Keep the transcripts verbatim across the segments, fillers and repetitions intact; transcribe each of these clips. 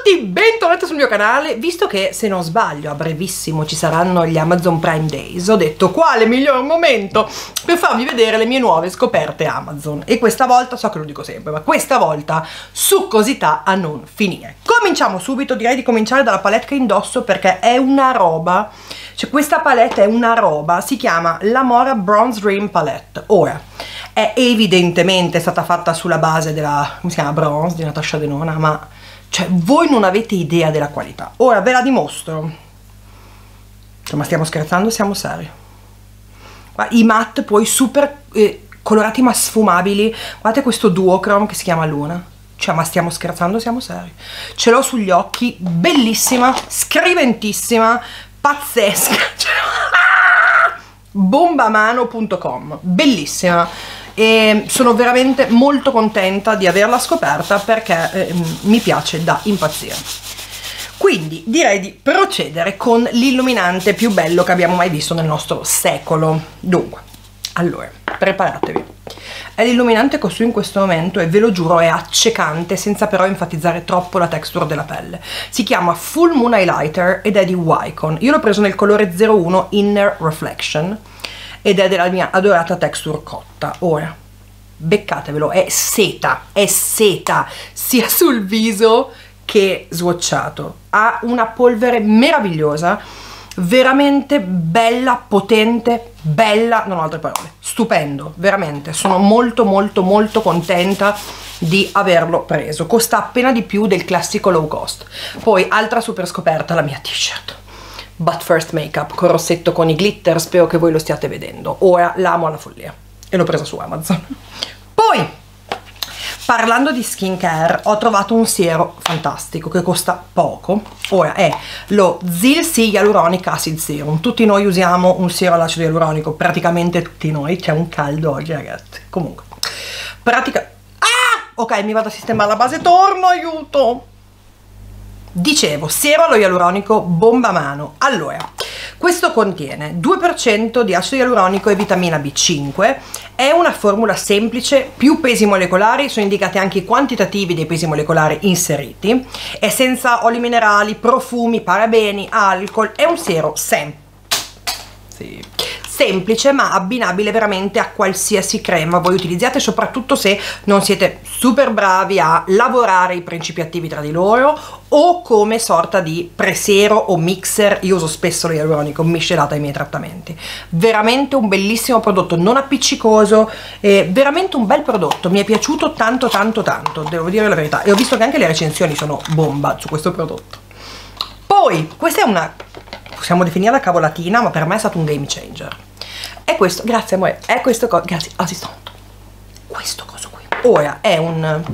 tutti, bentornati sul mio canale. Visto che, se non sbaglio, a brevissimo ci saranno gli Amazon Prime Days, ho detto quale miglior momento per farvi vedere le mie nuove scoperte Amazon. E questa volta, so che lo dico sempre, ma questa volta succosità a non finire. Cominciamo subito, direi di cominciare dalla palette che indosso, perché è una roba, cioè questa palette è una roba, si chiama Lamora Bronze Dream Palette. Ora, è evidentemente stata fatta sulla base della, come si chiama, Bronze di Natasha Denona, ma cioè voi non avete idea della qualità. Ora ve la dimostro. Cioè, ma stiamo scherzando, siamo seri. I matte poi super eh, colorati ma sfumabili. Guardate questo duochrome che si chiama Luna. Cioè, ma stiamo scherzando, siamo seri. Ce l'ho sugli occhi, bellissima, scriventissima, pazzesca. bombamano punto com, bellissima. E sono veramente molto contenta di averla scoperta, perché eh, mi piace da impazzire. Quindi direi di procedere con l'illuminante più bello che abbiamo mai visto nel nostro secolo. Dunque, allora, preparatevi. È l'illuminante che ho su in questo momento e ve lo giuro è accecante, senza però enfatizzare troppo la texture della pelle. Si chiama Full Moon Highlighter ed è di Wycon. Io l'ho preso nel colore zero uno Inner Reflection ed è della mia adorata texture cotta. Ora, beccatevelo, è seta, è seta, sia sul viso che swatchato. Ha una polvere meravigliosa, veramente bella, potente, bella, non ho altre parole, stupendo, veramente. Sono molto molto molto contenta di averlo preso. Costa appena di più del classico low cost. Poi, altra super scoperta, la mia t-shirt But First Makeup con rossetto con i glitter, spero che voi lo stiate vedendo. Ora l'amo alla follia e l'ho presa su Amazon. Poi, parlando di skincare, ho trovato un siero fantastico che costa poco. Ora è lo Zil C Hyaluronic Acid Serum. Tutti noi usiamo un siero all'acido ialuronico, praticamente tutti noi. C'è un caldo oggi, ragazzi. Comunque, pratica... Ah! Ok, mi vado a sistemare la base, torno, aiuto! Dicevo, siero allo ialuronico bombamano. Allora, questo contiene due per cento di acido ialuronico e vitamina B cinque, è una formula semplice, più pesi molecolari, sono indicati anche i quantitativi dei pesi molecolari inseriti, è senza oli minerali, profumi, parabeni, alcol, è un siero sem sì. semplice ma abbinabile veramente a qualsiasi crema voi utilizziate, soprattutto se non siete super bravi a lavorare i principi attivi tra di loro o come sorta di presero o mixer. Io uso spesso lo ialuronico miscelato ai miei trattamenti. Veramente un bellissimo prodotto, non appiccicoso, eh, veramente un bel prodotto, mi è piaciuto tanto tanto tanto, devo dire la verità, e ho visto che anche le recensioni sono bomba su questo prodotto. Poi, questa è una, possiamo definirla cavolatina, ma per me è stato un game changer. È questo, grazie amore, è questo coso, grazie, assistente, questo coso qui. Ora è un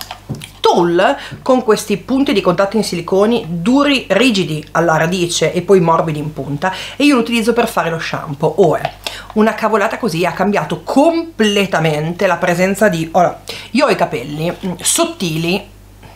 tool con questi punti di contatto in siliconi duri, rigidi alla radice e poi morbidi in punta, e io lo utilizzo per fare lo shampoo. Ora, una cavolata così ha cambiato completamente la presenza di... Ora, io ho i capelli sottili,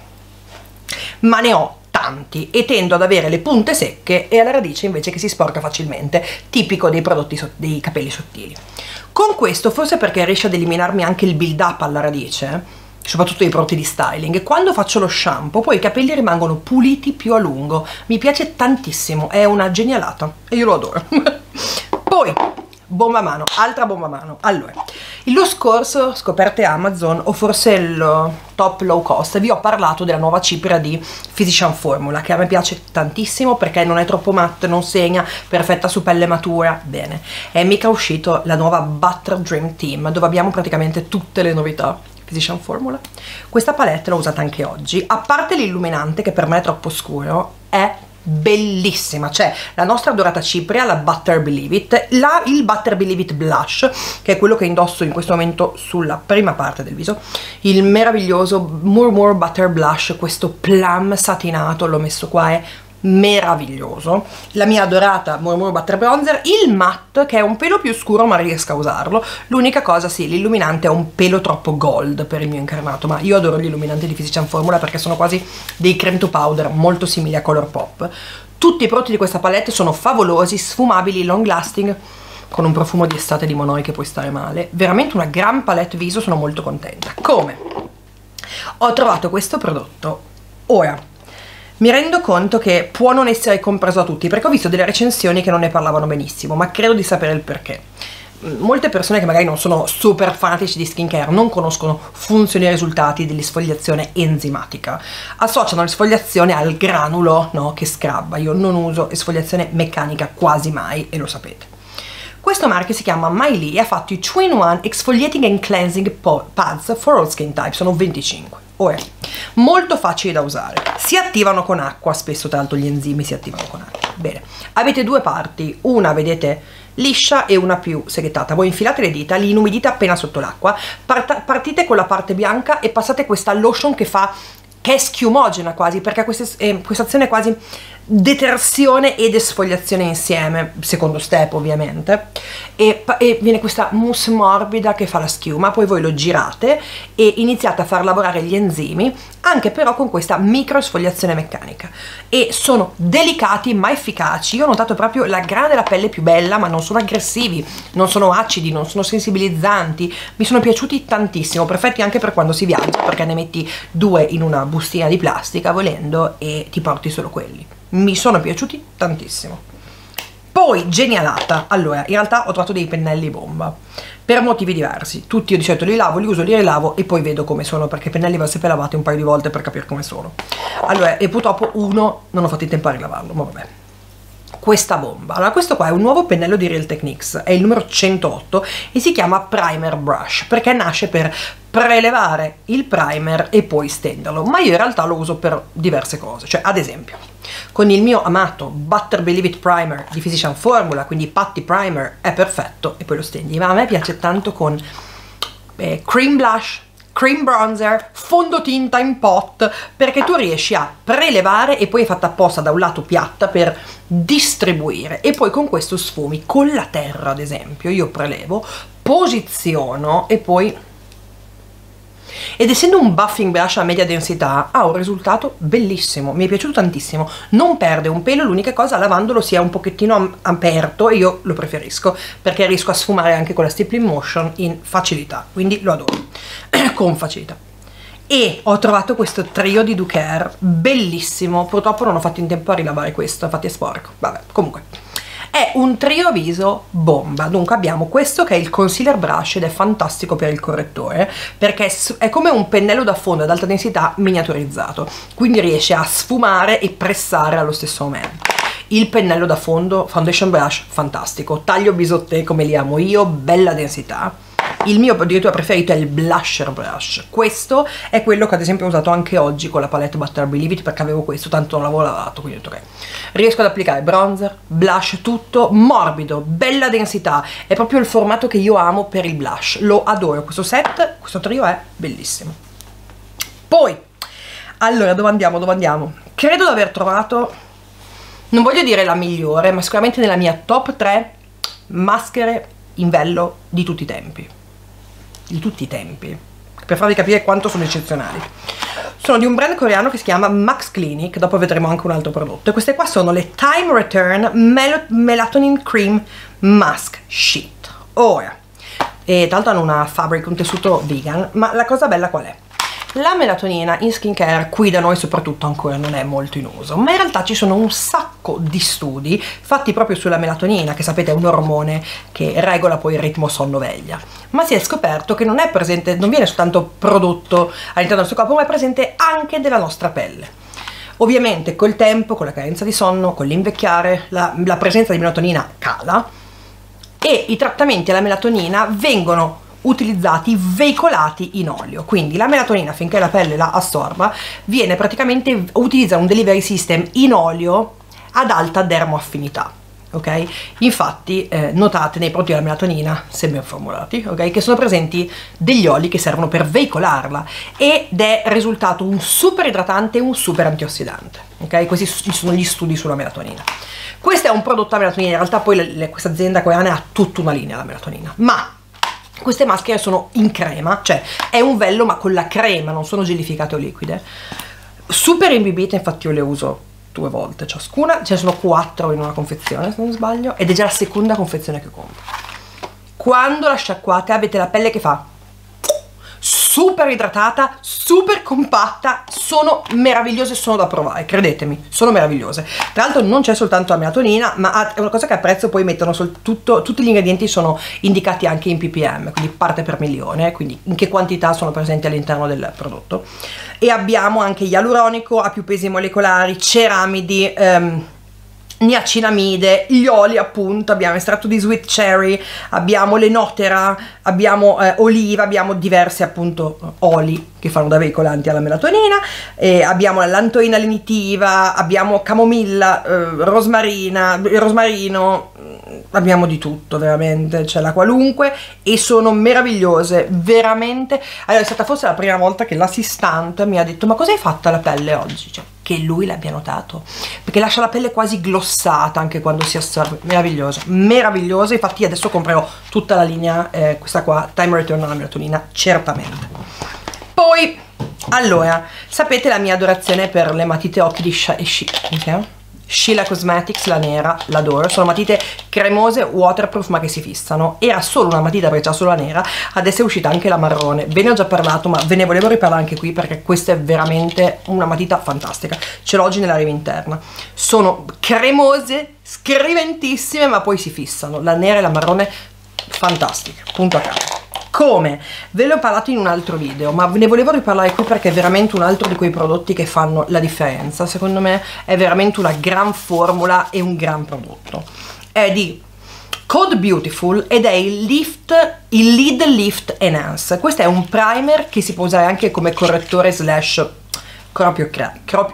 ma ne ho tanti e tendo ad avere le punte secche e alla radice invece che si sporca facilmente, tipico dei prodotti so dei capelli sottili. Con questo, forse perché riesce ad eliminarmi anche il build up alla radice, soprattutto i prodotti di styling, e quando faccio lo shampoo poi i capelli rimangono puliti più a lungo. Mi piace tantissimo, è una genialata e io lo adoro. Poi bomba mano, altra bomba mano. Allora, lo scorso scoperte Amazon, o forse il top low cost, vi ho parlato della nuova cipria di Physicians Formula, che a me piace tantissimo perché non è troppo matte, non segna, perfetta su pelle matura. Bene, è mica uscito la nuova Butter Dream Team, dove abbiamo praticamente tutte le novità Physicians Formula. Questa palette l'ho usata anche oggi, a parte l'illuminante che per me è troppo scuro, è bellissima. C'è la nostra dorata cipria, la Butter Believe It, la, il Butter Believe It Blush, che è quello che indosso in questo momento sulla prima parte del viso, il meraviglioso Murmur Butter Blush, questo plum satinato, l'ho messo qua, è meraviglioso. La mia adorata Murmur Butter Bronzer, il matte che è un pelo più scuro ma riesco a usarlo. L'unica cosa, sì, l'illuminante è un pelo troppo gold per il mio incarnato, ma io adoro gli illuminanti di Physicians Formula perché sono quasi dei creme to powder molto simili a Colourpop. Tutti i prodotti di questa palette sono favolosi, sfumabili, long lasting, con un profumo di estate di Monoi che puoi stare male. Veramente una gran palette viso, sono molto contenta. Come? Ho trovato questo prodotto. Ora, mi rendo conto che può non essere compreso da tutti, perché ho visto delle recensioni che non ne parlavano benissimo, ma credo di sapere il perché. Molte persone che magari non sono super fanatici di skincare, non conoscono funzioni e risultati dell'esfoliazione enzimatica, associano l'esfoliazione al granulo, no, che scrabba. Io non uso esfoliazione meccanica quasi mai, e lo sapete. Questo marchio si chiama Mylee e ha fatto i two in one Exfoliating and Cleansing Pads for all skin type, sono venticinque. Ora, molto facili da usare, si attivano con acqua, spesso tra l'altro gli enzimi si attivano con acqua. Bene, avete due parti, una vedete liscia e una più seghettata. Voi infilate le dita, li inumidite appena sotto l'acqua, partite con la parte bianca e passate questa lotion che fa, che è schiumogena quasi, perché questa, eh, questa azione è quasi detersione ed esfoliazione insieme, secondo step ovviamente, e, e viene questa mousse morbida che fa la schiuma. Poi voi lo girate e iniziate a far lavorare gli enzimi, anche però con questa micro esfoliazione meccanica, e sono delicati ma efficaci. Io ho notato proprio la grana della pelle più bella, ma non sono aggressivi, non sono acidi, non sono sensibilizzanti, mi sono piaciuti tantissimo, perfetti anche per quando si viaggia, perché ne metti due in una bustina di plastica volendo e ti porti solo quelli. Mi sono piaciuti tantissimo. Poi genialata, allora in realtà ho trovato dei pennelli bomba per motivi diversi. Tutti io di solito li lavo, li uso, li rilavo e poi vedo come sono, perché i pennelli vanno sempre lavati un paio di volte per capire come sono. Allora, e purtroppo uno non ho fatto in tempo a rilavarlo, ma vabbè. Questa bomba, allora questo qua è un nuovo pennello di Real Techniques, è il numero centootto e si chiama Primer Brush, perché nasce per prelevare il primer e poi stenderlo, ma io in realtà lo uso per diverse cose. Cioè, ad esempio, con il mio amato Butter Believe It Primer di Physician Formula, quindi Putty Primer, è perfetto e poi lo stendi. Ma a me piace tanto con eh, cream blush, cream bronzer, fondotinta in pot, perché tu riesci a prelevare e poi è fatta apposta da un lato piatta per distribuire, e poi con questo sfumi. Con la terra ad esempio io prelevo, posiziono e poi, ed essendo un buffing brush a media densità ha un risultato bellissimo, mi è piaciuto tantissimo, non perde un pelo. L'unica cosa, lavandolo si è un pochettino aperto e io lo preferisco perché riesco a sfumare anche con la stippling motion in facilità, quindi lo adoro con facilità. E ho trovato questo trio di Ducare bellissimo, purtroppo non ho fatto in tempo a rilavare questo, infatti è sporco, vabbè, comunque è un trio viso bomba. Dunque abbiamo questo che è il concealer brush ed è fantastico per il correttore, perché è come un pennello da fondo ad alta densità miniaturizzato, quindi riesce a sfumare e pressare allo stesso momento. Il pennello da fondo, foundation brush, fantastico, taglio bisottè come li amo io, bella densità. Il mio addirittura preferito è il blusher brush. Questo è quello che ad esempio ho usato anche oggi con la palette Butter Believe It, perché avevo questo, tanto non l'avevo lavato, quindi ho detto ok. Riesco ad applicare bronzer, blush, tutto morbido, bella densità, è proprio il formato che io amo per il blush, lo adoro. Questo set, questo trio è bellissimo. Poi, allora, dove andiamo, dove andiamo? Credo di aver trovato, non voglio dire la migliore, ma sicuramente nella mia top tre maschere in vello di tutti i tempi. Di tutti i tempi, per farvi capire quanto sono eccezionali. Sono di un brand coreano che si chiama Max Clinic, dopo vedremo anche un altro prodotto, e queste qua sono le Time Return Mel Melatonin Cream Mask Sheet. Ora, e tra l'altro hanno una fabric, un tessuto vegan, ma la cosa bella qual è? La melatonina in skincare qui da noi soprattutto ancora non è molto in uso, ma in realtà ci sono un sacco di studi fatti proprio sulla melatonina, che sapete è un ormone che regola poi il ritmo sonno-veglia, ma si è scoperto che non è presente, non viene soltanto prodotto all'interno del nostro corpo, ma è presente anche nella nostra pelle. Ovviamente col tempo, con la carenza di sonno, con l'invecchiare, la, la presenza di melatonina cala e i trattamenti alla melatonina vengono utilizzati, veicolati in olio. Quindi la melatonina, finché la pelle la assorba, viene praticamente, utilizza un delivery system in olio ad alta dermoaffinità, ok? Infatti eh, notate nei prodotti della melatonina, se ben formulati, ok, che sono presenti degli oli che servono per veicolarla, ed è risultato un super idratante e un super antiossidante, ok? Questi sono gli studi sulla melatonina. Questo è un prodotto a melatonina, in realtà poi le, le, questa azienda coreana ha tutta una linea alla melatonina, ma queste maschere sono in crema, cioè è un vello ma con la crema, non sono gelificate o liquide, super imbibite. Infatti io le uso due volte ciascuna, ce ne sono quattro in una confezione se non sbaglio, ed è già la seconda confezione che compro. Quando la sciacquate avete la pelle che fa super idratata, super compatta, sono meravigliose, sono da provare, credetemi, sono meravigliose. Tra l'altro non c'è soltanto la melatonina, ma è una cosa che apprezzo, poi mettono tutto, tutti gli ingredienti sono indicati anche in ppm, quindi parte per milione, quindi in che quantità sono presenti all'interno del prodotto. E abbiamo anche ialuronico, ha più pesi molecolari, ceramidi, ehm, niacinamide, gli oli appunto, abbiamo estratto di sweet cherry, abbiamo l'enotera, abbiamo eh, oliva, abbiamo diversi appunto oli che fanno da veicolanti alla melatonina, e abbiamo la lantoina lenitiva, abbiamo camomilla, eh, rosmarina, rosmarino, abbiamo di tutto veramente, c'è la qualunque, e sono meravigliose veramente. Allora è stata forse la prima volta che l'assistante mi ha detto: ma cosa hai fatto alla pelle oggi? Cioè, che lui l'abbia notato, perché lascia la pelle quasi glossata anche quando si assorbe, meravigliosa, meravigliosa. Infatti adesso comprerò tutta la linea, eh, questa qua, Time Return alla melatonina, certamente. Poi, allora, sapete la mia adorazione per le matite occhi di Sh Sh okay? Sheila Cosmetics, la nera, l'adoro. Sono matite cremose, waterproof, ma che si fissano. Era solo una matita perché c'è solo la nera, adesso è uscita anche la marrone. Ve ne ho già parlato, ma ve ne volevo riparlare anche qui perché questa è veramente una matita fantastica. Ce l'ho oggi nella riva interna. Sono cremose, scriventissime, ma poi si fissano. La nera e la marrone, fantastiche, punto a capo. Come? Ve l'ho parlato in un altro video, ma ve ne volevo riparlare qui perché è veramente un altro di quei prodotti che fanno la differenza. Secondo me è veramente una gran formula e un gran prodotto. È di Code Beautiful ed è il Lift, il Lid Lift Enhance. Questo è un primer che si può usare anche come correttore slash cropio, cropio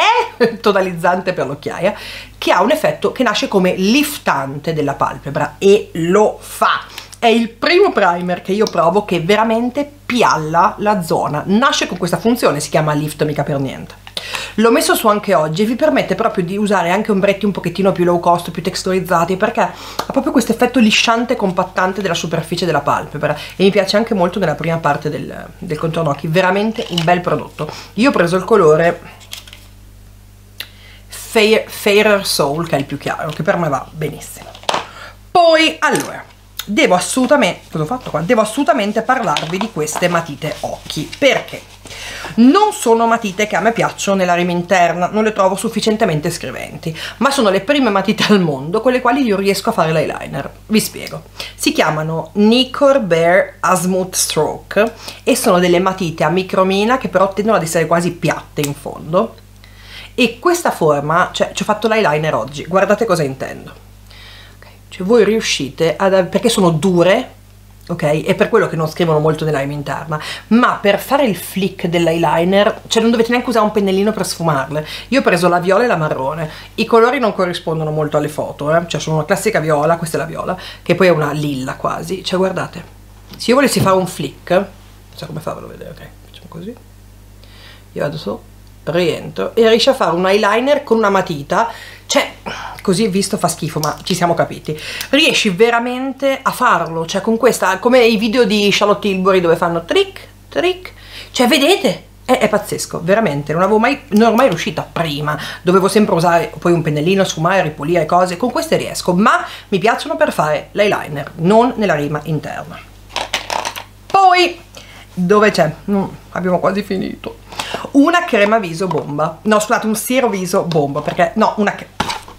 eh? totalizzante per l'occhiaia, che ha un effetto che nasce come liftante della palpebra e lo fa. È il primo primer che io provo che veramente pialla la zona, nasce con questa funzione, si chiama lift mica per niente. L'ho messo su anche oggi e vi permette proprio di usare anche ombretti un pochettino più low cost, più texturizzati, perché ha proprio questo effetto lisciante e compattante della superficie della palpebra, e mi piace anche molto nella prima parte del, del contorno occhi. Veramente un bel prodotto. Io ho preso il colore Fair, Fairer Soul, che è il più chiaro, che per me va benissimo. Poi, allora, devo assolutamente, cosa ho fatto qua? Devo assolutamente parlarvi di queste matite occhi, perché non sono matite che a me piacciono nella rima interna, non le trovo sufficientemente scriventi, ma sono le prime matite al mondo con le quali io riesco a fare l'eyeliner. Vi spiego. Si chiamano Nicor Bare Azimuth Stroke e sono delle matite a micromina che però tendono ad essere quasi piatte in fondo, e questa forma, cioè ci ho fatto l'eyeliner oggi, guardate cosa intendo. Cioè voi riuscite ad, perché sono dure, ok? È per quello che non scrivono molto nella rima interna, ma per fare il flick dell'eyeliner, cioè non dovete neanche usare un pennellino per sfumarle. Io ho preso la viola e la marrone, i colori non corrispondono molto alle foto, eh? Cioè sono una classica viola, questa è la viola, che poi è una lilla quasi, cioè guardate, se io volessi fare un flick, non so come farvelo vedere, ok? Facciamo così, io vado su, rientro e riesci a fare un eyeliner con una matita, cioè così visto fa schifo, ma ci siamo capiti, riesci veramente a farlo, cioè con questa, come i video di Charlotte Tilbury dove fanno trick trick, cioè vedete, è, è pazzesco, veramente, non avevo mai, non ero mai riuscita prima, dovevo sempre usare poi un pennellino, sfumare, ripulire cose, con queste riesco, ma mi piacciono per fare l'eyeliner, non nella rima interna. Poi dove c'è? Mm, abbiamo quasi finito. Una crema viso bomba, no scusate, un siero viso bomba, perché no, una crema.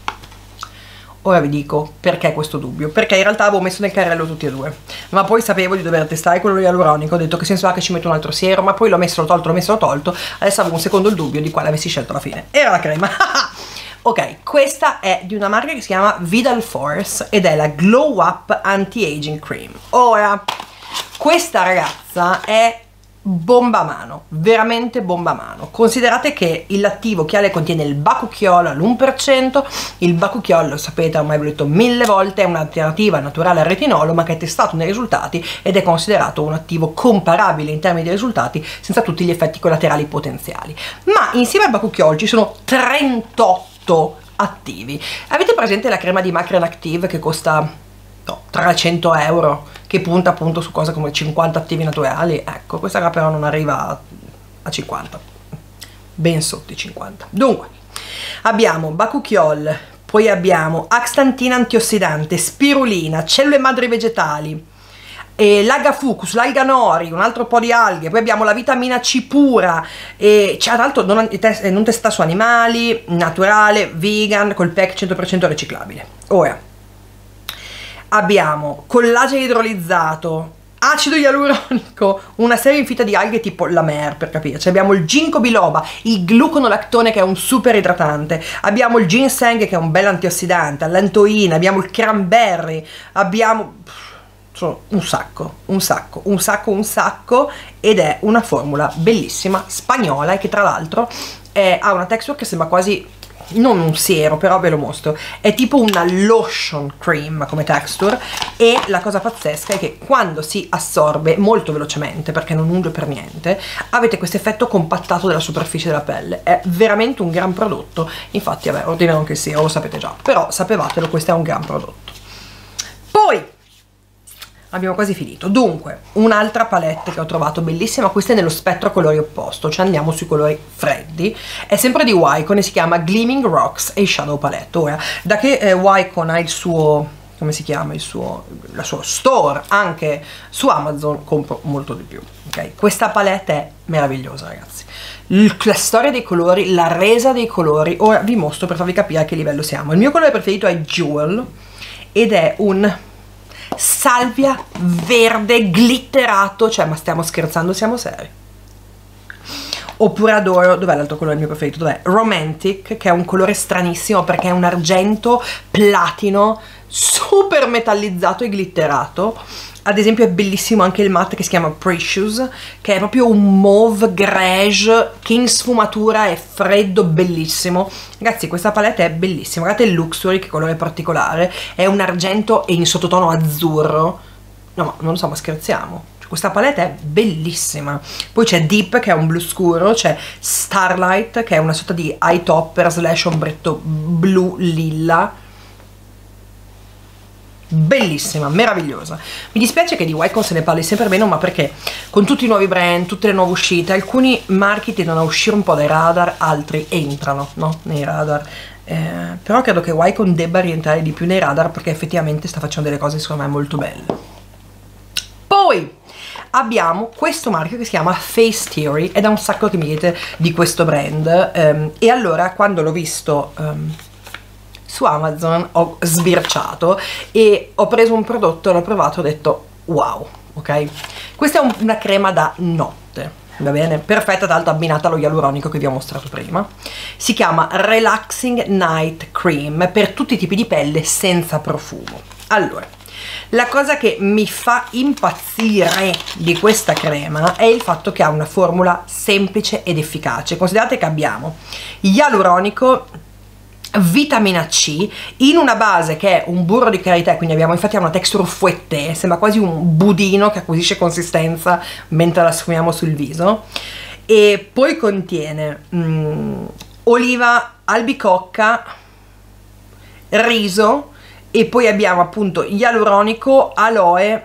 Ora vi dico perché questo dubbio, perché in realtà avevo messo nel carrello tutti e due, ma poi sapevo di dover testare quello ialuronico, ho detto che senso ha che ci metto un altro siero, ma poi l'ho messo, l'ho tolto, l'ho messo, l'ho tolto, adesso avevo un secondo il dubbio di quale avessi scelto alla fine, era la crema. Ok, questa è di una marca che si chiama Vidal Force ed è la Glow Up Anti-Aging Cream. Ora, questa ragazza è bomba a mano, veramente bomba a mano. Considerate che il l'attivo occhiale contiene il bakuchiol all'uno per cento. Il bakuchiol, lo sapete, ormai ve l'ho detto mille volte, è un'alternativa naturale al retinolo, ma che è testato nei risultati ed è considerato un attivo comparabile in termini di risultati, senza tutti gli effetti collaterali potenziali. Ma insieme al bakuchiol ci sono trentotto attivi. Avete presente la crema di Macran Active che costa no, trecento euro? Che punta appunto su cose come cinquanta attivi naturali? Ecco, questa qua però non arriva a cinquanta, ben sotto i cinquanta. Dunque, abbiamo bakuchiol, poi abbiamo axantina antiossidante, spirulina, cellule madri vegetali, e l'alga fucus, l'alga nori, un altro po' di alghe, poi abbiamo la vitamina C pura, e c'è tra l'altro non, non testata su animali, naturale, vegan, col pack cento per cento riciclabile. Ora abbiamo collagene idrolizzato, acido ialuronico, una serie infinita di alghe tipo la mer, per capirci. Abbiamo il ginkgo biloba, il gluconolactone che è un super idratante, abbiamo il ginseng che è un bel antiossidante, l'antoina, abbiamo il cranberry, abbiamo un sacco, un sacco, un sacco, un sacco, ed è una formula bellissima, spagnola, e che tra l'altro ha una texture che sembra quasi, non un siero, però ve lo mostro, è tipo una lotion cream come texture, e la cosa pazzesca è che quando si assorbe molto velocemente, perché non unge per niente, avete questo effetto compattato della superficie della pelle. È veramente un gran prodotto. Infatti vabbè, ordinano anche il siero, lo sapete già, però sapevatelo, questo è un gran prodotto. Poi abbiamo quasi finito. Dunque, un'altra palette che ho trovato bellissima, questa è nello spettro colori opposto, cioè andiamo sui colori freddi, è sempre di Wycon e si chiama Gleaming Rocks e Shadow Palette. Ora, da che eh, Wycon ha il suo, come si chiama, il suo, la sua store anche su Amazon, compro molto di più, ok? Questa palette è meravigliosa, ragazzi. L la storia dei colori, la resa dei colori, ora vi mostro per farvi capire a che livello siamo. Il mio colore preferito è Jewel ed è un salvia verde glitterato, cioè ma stiamo scherzando, siamo seri? Oppure adoro, dov'è l'altro colore mio preferito? Dov'è? Romantic, che è un colore stranissimo perché è un argento platino super metallizzato e glitterato. Ad esempio è bellissimo anche il matte che si chiama Precious, che è proprio un mauve grège che in sfumatura è freddo, bellissimo. Ragazzi, questa palette è bellissima. Guardate il Luxury, che colore particolare, è un argento e in sottotono azzurro. No, ma non lo so, ma scherziamo, cioè, questa palette è bellissima. Poi c'è Deep, che è un blu scuro, c'è Starlight, che è una sorta di eye topper slash ombretto blu lilla, bellissima, meravigliosa. Mi dispiace che di Wycon se ne parli sempre meno, ma perché con tutti i nuovi brand, tutte le nuove uscite, alcuni marchi tendono a uscire un po' dai radar, altri entrano, no? Nei radar. Eh, però credo che Wycon debba rientrare di più nei radar perché effettivamente sta facendo delle cose secondo me molto belle. Poi abbiamo questo marchio che si chiama Face Theory ed è un sacco che mi chiedete di questo brand, um, e allora quando l'ho visto um, su Amazon ho sbirciato e ho preso un prodotto, l'ho provato, ho detto wow, ok? Questa è un, una crema da notte, va bene? Perfetta, tra l'altro abbinata allo ialuronico che vi ho mostrato prima. Si chiama Relaxing Night Cream per tutti i tipi di pelle senza profumo. Allora, la cosa che mi fa impazzire di questa crema è il fatto che ha una formula semplice ed efficace. Considerate che abbiamo ialuronico, vitamina C in una base che è un burro di karité, quindi abbiamo infatti ha una texture fouettée, sembra quasi un budino che acquisisce consistenza mentre la sfumiamo sul viso, e poi contiene mm, oliva, albicocca, riso, e poi abbiamo appunto ialuronico, aloe,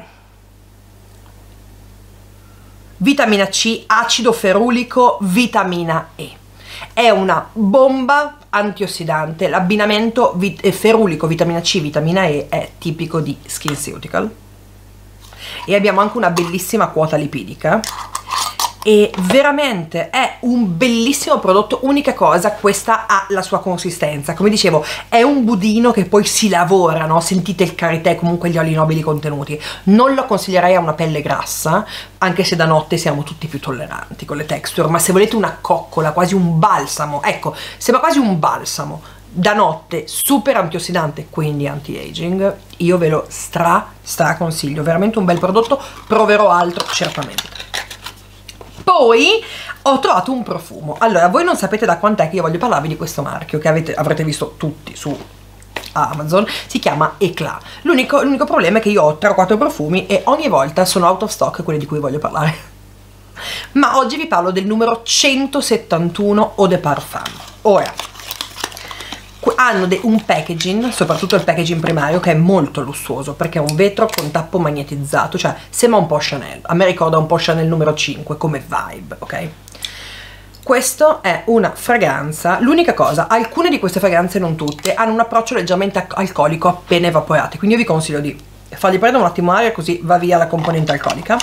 vitamina C, acido ferulico, vitamina E. È una bomba antiossidante. L'abbinamento ferulico, vitamina C, vitamina E è tipico di SkinCeutical, e abbiamo anche una bellissima quota lipidica e veramente è un bellissimo prodotto. Unica cosa, questa ha la sua consistenza, come dicevo è un budino che poi si lavora, no? Sentite il karité, comunque gli oli nobili contenuti. Non lo consiglierei a una pelle grassa, anche se da notte siamo tutti più tolleranti con le texture, ma se volete una coccola, quasi un balsamo, ecco, sembra quasi un balsamo da notte, super antiossidante, quindi anti-aging, io ve lo stra stra consiglio, veramente un bel prodotto. Proverò altro certamente. Poi ho trovato un profumo. Allora, voi non sapete da quant'è che io voglio parlarvi di questo marchio che avete, avrete visto tutti su Amazon. Si chiama Eclat. L'unico problema è che io ho tre o quattro profumi e ogni volta sono out of stock quelli di cui voglio parlare. Ma oggi vi parlo del numero centosettantuno Eau de Parfum. Ora, hanno un packaging, soprattutto il packaging primario, che è molto lussuoso perché è un vetro con tappo magnetizzato, cioè sembra un po' Chanel. A me ricorda un po' Chanel numero cinque come vibe, ok? Questo è una fragranza. L'unica cosa, alcune di queste fragranze, non tutte, hanno un approccio leggermente alcolico appena evaporate, quindi io vi consiglio di fargli prendere un attimo aria così va via la componente alcolica.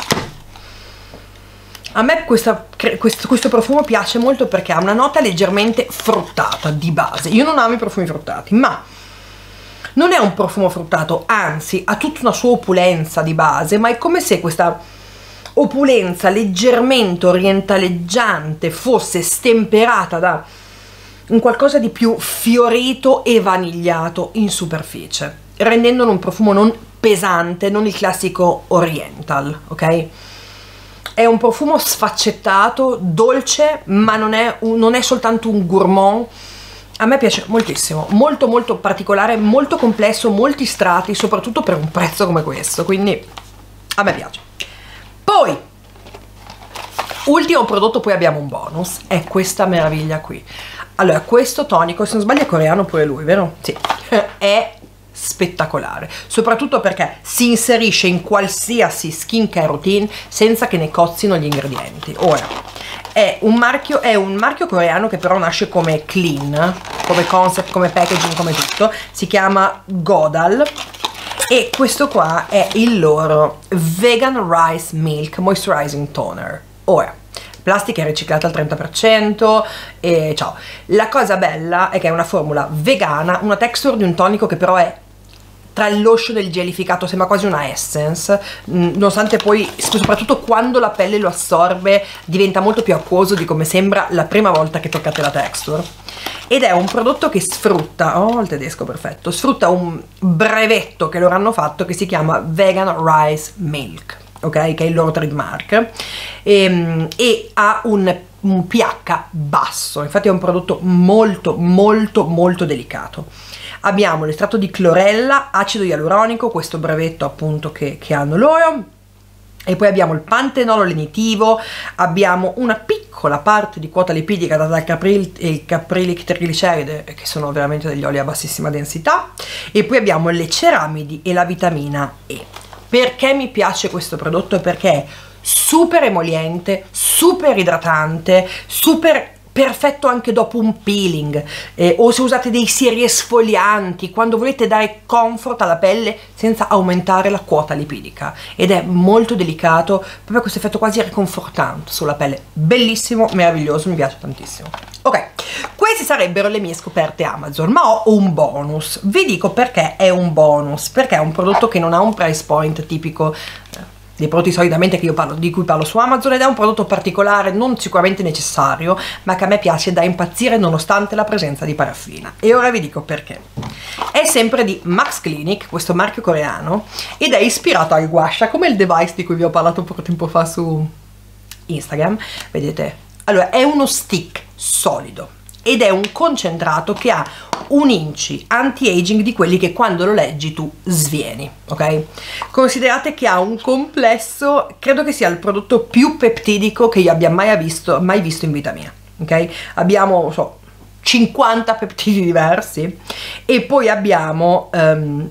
A me questa, questo, questo profumo piace molto perché ha una nota leggermente fruttata di base. Io non amo i profumi fruttati, ma non è un profumo fruttato, anzi ha tutta una sua opulenza di base, ma è come se questa opulenza leggermente orientaleggiante fosse stemperata da un qualcosa di più fiorito e vanigliato in superficie, rendendolo un profumo non pesante, non il classico oriental, ok? È un profumo sfaccettato, dolce, ma non è, un, non è soltanto un gourmand. A me piace moltissimo, molto molto particolare, molto complesso, molti strati, soprattutto per un prezzo come questo, quindi a me piace. Poi, ultimo prodotto, poi abbiamo un bonus, è questa meraviglia qui. Allora, questo tonico, se non sbaglio è coreano pure lui, vero? Sì, è spettacolare, soprattutto perché si inserisce in qualsiasi skincare routine senza che ne cozzino gli ingredienti. Ora, è un marchio, è un marchio coreano che però nasce come clean, come concept, come packaging, come tutto, si chiama Godal. E questo qua è il loro Vegan Rice Milk Moisturizing Toner. Ora, plastica riciclata al trenta per cento e ciao. La cosa bella è che è una formula vegana, una texture di un tonico che però è tra il lotion e il gelificato, sembra quasi una essence, nonostante poi, soprattutto quando la pelle lo assorbe, diventa molto più acquoso di come sembra la prima volta che toccate la texture. Ed è un prodotto che sfrutta, oh il tedesco perfetto, sfrutta un brevetto che loro hanno fatto che si chiama Vegan Rice Milk, ok? Che è il loro trademark, e, e ha un, un pH basso, infatti è un prodotto molto molto molto delicato. Abbiamo l'estratto di clorella, acido ialuronico, questo brevetto appunto che, che hanno loro, e poi abbiamo il pantenolo lenitivo, abbiamo una piccola parte di quota lipidica data dal capril e il caprilic trigliceride, che sono veramente degli oli a bassissima densità, e poi abbiamo le ceramidi e la vitamina E. Perché mi piace questo prodotto? Perché è super emoliente, super idratante, super perfetto anche dopo un peeling, eh, o se usate dei sieri esfolianti, quando volete dare comfort alla pelle senza aumentare la quota lipidica, ed è molto delicato, proprio questo effetto quasi riconfortante sulla pelle. Bellissimo, meraviglioso, mi piace tantissimo. Ok, queste sarebbero le mie scoperte Amazon, ma ho un bonus. Vi dico perché è un bonus, perché è un prodotto che non ha un price point tipico dei prodotti solitamente che io parlo, di cui parlo su Amazon, ed è un prodotto particolare, non sicuramente necessario, ma che a me piace da impazzire nonostante la presenza di paraffina. E ora vi dico perché. È sempre di Max Clinic, questo marchio coreano, ed è ispirato al gua sha, come il device di cui vi ho parlato poco tempo fa su Instagram, vedete? Allora, è uno stick solido ed è un concentrato che ha un inci anti-aging di quelli che quando lo leggi tu svieni, ok? Considerate che ha un complesso, credo che sia il prodotto più peptidico che io abbia mai visto, mai visto in vita mia, ok? Abbiamo, non so, cinquanta peptidi diversi, e poi abbiamo um,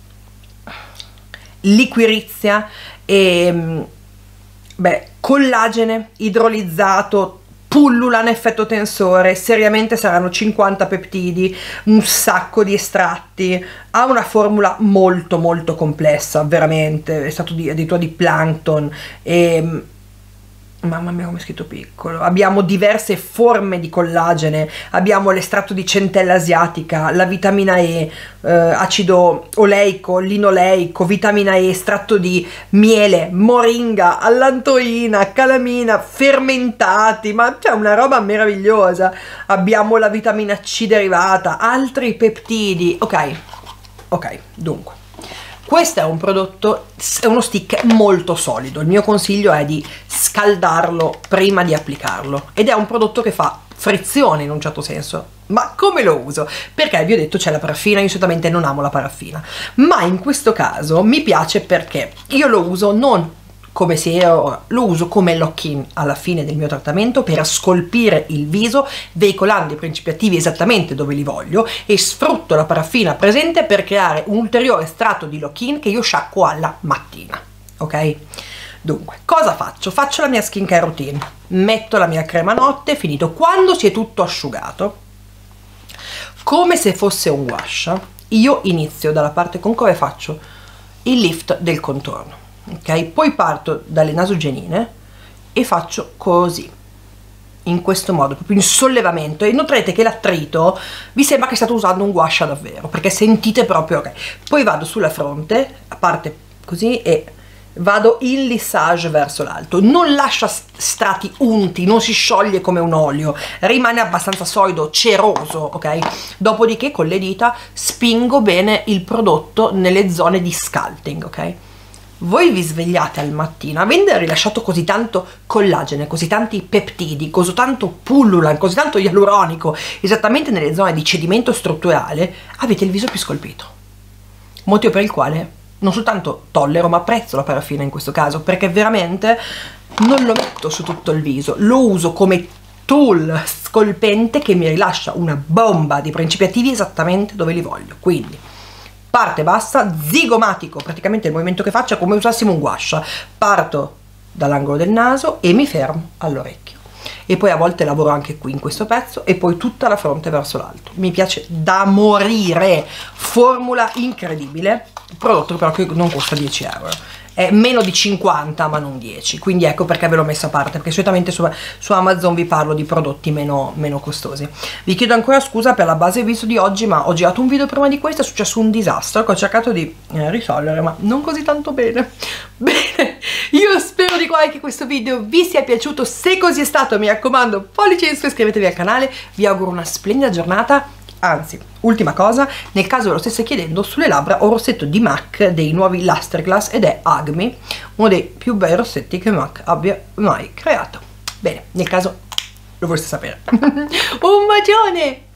liquirizia e beh, collagene idrolizzato, pullula in effetto tensore, seriamente saranno cinquanta peptidi, un sacco di estratti, ha una formula molto molto complessa, veramente, è stato di, addirittura di plankton, e mamma mia come è scritto piccolo. Abbiamo diverse forme di collagene, abbiamo l'estratto di centella asiatica, la vitamina E, eh, acido oleico, linoleico, vitamina E, estratto di miele, moringa, allantoina, calamina, fermentati, ma c'è una roba meravigliosa. Abbiamo la vitamina C derivata, altri peptidi, ok, ok, dunque. Questo è un prodotto, è uno stick molto solido, il mio consiglio è di scaldarlo prima di applicarlo, ed è un prodotto che fa frizione in un certo senso. Ma come lo uso? Perché vi ho detto c'è la paraffina, io solitamente non amo la paraffina, ma in questo caso mi piace perché io lo uso non come se io lo uso come lock-in alla fine del mio trattamento per scolpire il viso, veicolando i principi attivi esattamente dove li voglio, e sfrutto la paraffina presente per creare un ulteriore strato di lock-in che io sciacquo alla mattina, ok? Dunque, cosa faccio? Faccio la mia skincare routine, metto la mia crema notte, finito. Quando si è tutto asciugato, come se fosse un gua sha, io inizio dalla parte concava e faccio il lift del contorno, ok? Poi parto dalle nasogenine e faccio così, in questo modo, proprio in sollevamento, e noterete che l'attrito vi sembra che state usando un gua sha davvero, perché sentite proprio, ok? Poi vado sulla fronte, a parte così, e vado in lissage verso l'alto, non lascia strati unti, non si scioglie come un olio, rimane abbastanza solido, ceroso, ok? Dopodiché con le dita spingo bene il prodotto nelle zone di sculpting, ok? Voi vi svegliate al mattino, avendo rilasciato così tanto collagene, così tanti peptidi, così tanto pullulan, così tanto ialuronico, esattamente nelle zone di cedimento strutturale, avete il viso più scolpito, motivo per il quale non soltanto tollero ma apprezzo la paraffina in questo caso, perché veramente non lo metto su tutto il viso, lo uso come tool scolpente che mi rilascia una bomba di principi attivi esattamente dove li voglio. Quindi parte bassa, zigomatico, praticamente il movimento che faccio è come usassimo un gua sha, parto dall'angolo del naso e mi fermo all'orecchio, e poi a volte lavoro anche qui in questo pezzo, e poi tutta la fronte verso l'alto. Mi piace da morire, formula incredibile, prodotto però che non costa dieci euro, è meno di cinquanta ma non dieci, quindi ecco perché ve l'ho messo a parte, perché solitamente su, su Amazon vi parlo di prodotti meno, meno costosi. Vi chiedo ancora scusa per la base viso di oggi, ma ho girato un video prima di questo, è successo un disastro che ho cercato di eh, risolvere, ma non così tanto bene. Bene, io spero di cuore che questo video vi sia piaciuto, se così è stato mi raccomando pollice in su, iscrivetevi al canale, vi auguro una splendida giornata. Anzi, ultima cosa, nel caso ve lo stesse chiedendo, sulle labbra ho un rossetto di MAC dei nuovi Luster Glass ed è Agmi, uno dei più bei rossetti che MAC abbia mai creato. Bene, nel caso lo voleste sapere. Un bacione!